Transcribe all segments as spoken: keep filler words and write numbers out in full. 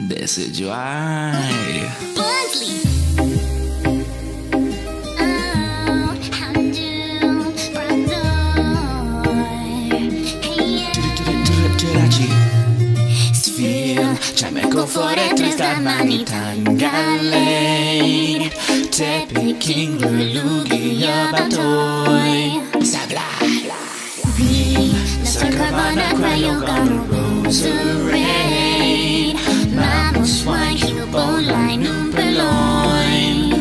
Desse Joy. Czemeko foretry stamani tangalej Te Peking lugi yabatoy Sablay Vi nasa Carvana Crayogano Rosary Mamos wine hinubonlay numperloy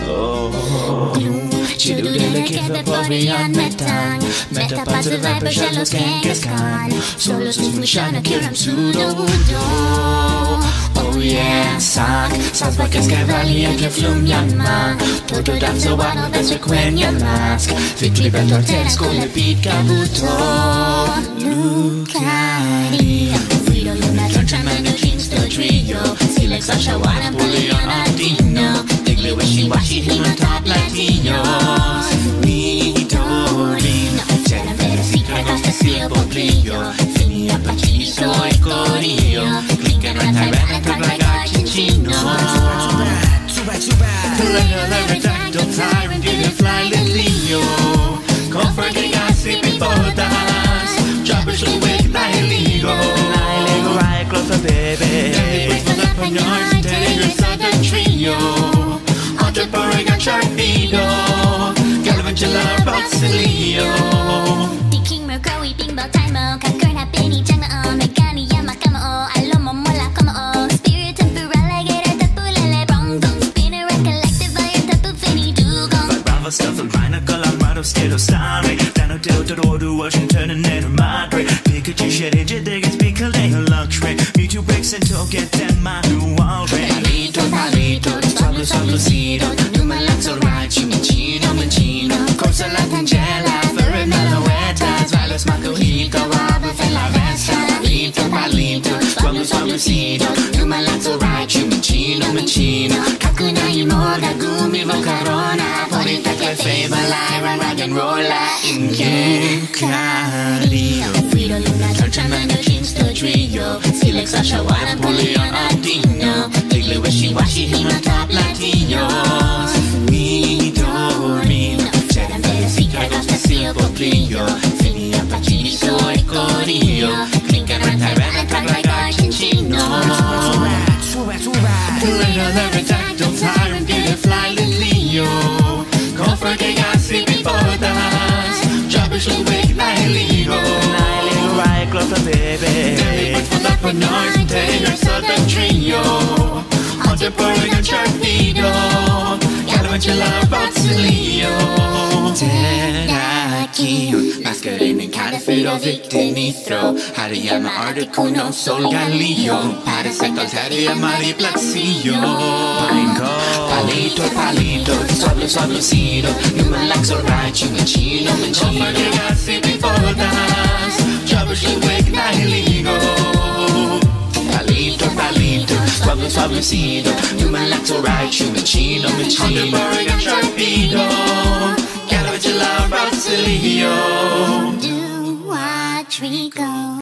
Chidu delicate the Borean metang Metapads the Viper Shallows Genghis Khan Solos Nusmushana Kiram Pseudo Oh yeah, sak South Park es Cavalli anche flum yamma Toto danzo wano beso quenya mask Fitli betor teres con le pica buto Lucari Frido Luna Georgia Manu Kings the trio Silex Asha Wana Pulion Adino Digli Wishy Washy Human Top Latinos Midorino C'era vera secret hasta sia Poplio Fini a Paciso e Corio Cliccano e Tyrant like Argentino Too bad, too bad The Redactyl Tyrant didn't fly Lilio Comfort the gossip before das Jobbers will wake like Lego Lego right closer baby Daddy puts my left on yours Daddy you're southern trio Hunter Boring on Sharpedo Galvantula Roxilio King Mercury Bing Bell Time Kakern Happy Chang Na Megani Yamakamo Alomo Mola Como Spirit Temporal Alligator Tapulele Bronco Spinner Collective Iron Tapu Finny Dugong Bravo stuff and Binacle Armado Skido Starry Dano Delta to Washington and Ned Madre Pikachu Shed Edge Diggins Pickle Day Luxury Mewtwo breaks and to get them my new already Palito Palito Swablo Swablo Lucido Numalazzo Rachi Mincino Mincino Corsa la Tangela Ferret Meloetas Valos Macojito Wabba Fela Vesta Palito Palito Swablo Swablo Lucido Numalazzo Rachi Mincino Mincino Kakuna Imoga Gumi Volcarona Porita Clefei Balai Rag and Rolla Lucario Frido Luna Georgia Manu Kings the trio Silex Asha Wana Pulion Adino Digli Wishy Washy Human Top Latinos Midorino C'era vera secret hasta sia Poplio Fini a Paciso e Corio Cliccano e Tyrant like Argentino Too bad, too bad The Redactyl Tyrant didn't fly Lilio Comfort the gossip before das Jobbers will wake like Lego Lego right closer baby Daddy puts my left on yours Daddy you're southern trio Hunter Boring on Sharpedo Galvantula Roxilio Terrakion Masquerading Califido Victor Nitro Hariyama Articuno Sol Galileo Parasectal Terria Mari Plaxillo Palito Palito Swablo Swablo Lucido Numalaxo Rachi Mincino Mincino Comfort gossip before das Jobbers will wake like Lego Palito Palito Swablo Swablo Lucido Numalaxo Rachi Mincino Mincino Hunter Boring on Sharpedo Galvantula Roxilio Do what we go